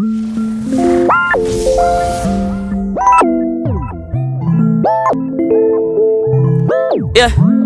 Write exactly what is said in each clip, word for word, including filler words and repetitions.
Yeah.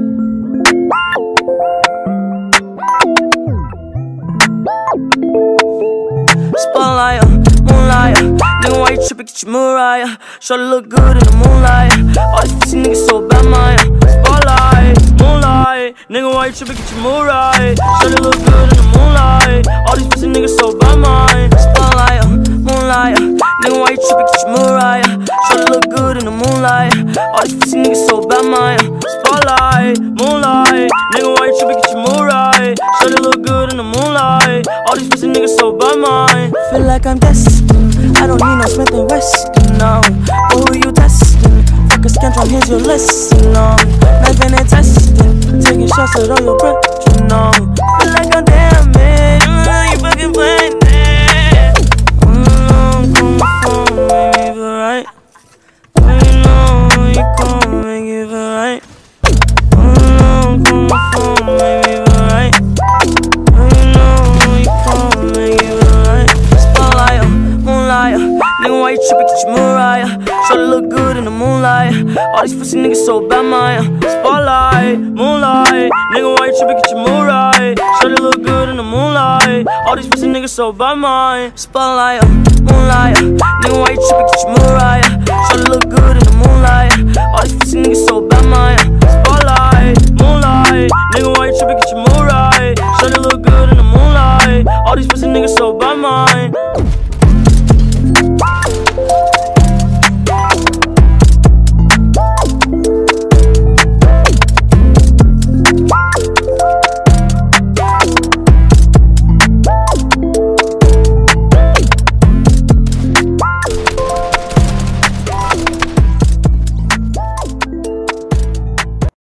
Spotlight, moonlight, nigga, why you trippin'? Get your Mariah. Shorty look good in the moonlight. All these pussy niggas so bad, Maya. Spotlight, moonlight, nigga, why you trippin'? Get your Mariah. Shorty look good in the moonlight. All these pussy niggas so bad, Maya. Spotlight, moonlight, nigga, why you trippin'? Get your Mariah. Shorty look good in the moonlight. All these pussy niggas so bad, Maya. Spotlight, moonlight, nigga, why you trippin'? Get your Mariah. Shorty look good in the moonlight. All these pussy niggas so bad, Maya. Feel like I'm destined. I don't need no Smith and Weston, no. But who you testing? Fuck a scantron, here's your lesson, no. Knife and testing, taking shots at all your breath, you know. Feel like I'm damaged, mm, you fucking playing that. Mm, come on, make it feel right. You know you come, make it feel right. Mm, come on, make it feel right. You know you come, make it feel right. Spotlight, moonlight, nigga, why you trippin'? Get your Mariah. Shorty look good in the moonlight. All these pussy niggas so bad, Maya. Spotlight, moonlight, nigga, why you trippin'? Get your Mariah. Shorty look good in the moonlight. All these pussy niggas so bad, Maya. Spotlight, moonlight, nigga, why you trippin'? Get your Mariah. Shorty look good in the moonlight. All these pussy niggas so bad, Maya. Spotlight, moonlight, nigga, why you trippin'? Get your Mariah. Shorty look good in the moonlight. All these pussy niggas so bad.